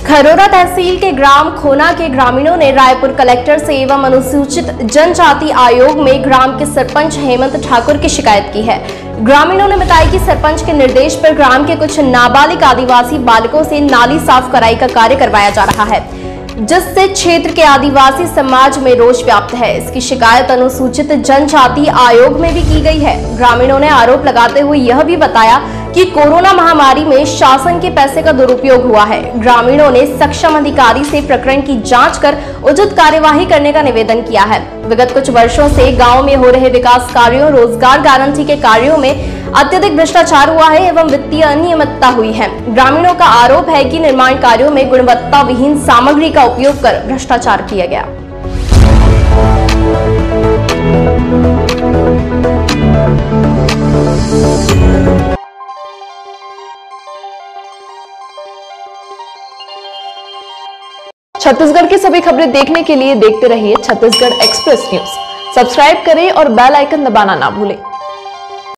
खरोरा तहसील के ग्राम खोना के ग्रामीणों ने रायपुर कलेक्टर से एवं अनुसूचित जनजाति आयोग में ग्राम के सरपंच हेमंत ठाकुर की शिकायत की है। ग्रामीणों ने बताया कि सरपंच के निर्देश पर ग्राम के कुछ नाबालिग आदिवासी बालकों से नाली साफ कराई का कार्य करवाया जा रहा है, जिससे क्षेत्र के आदिवासी समाज में रोष व्याप्त है। इसकी शिकायत अनुसूचित जनजाति आयोग में भी की गई है। ग्रामीणों ने आरोप लगाते हुए यह भी बताया कि कोरोना महामारी में शासन के पैसे का दुरुपयोग हुआ है। ग्रामीणों ने सक्षम अधिकारी से प्रकरण की जांच कर उचित कार्यवाही करने का निवेदन किया है। विगत कुछ वर्षों से गांव में हो रहे विकास कार्यों, रोजगार गारंटी के कार्यों में अत्यधिक भ्रष्टाचार हुआ है एवं वित्तीय अनियमितता हुई है। ग्रामीणों का आरोप है कि निर्माण कार्यों में गुणवत्ता विहीन सामग्री का उपयोग कर भ्रष्टाचार किया गया। छत्तीसगढ़ की सभी खबरें देखने के लिए देखते रहिए छत्तीसगढ़ एक्सप्रेस न्यूज। सब्सक्राइब करें और बेल आइकन दबाना ना भूलें।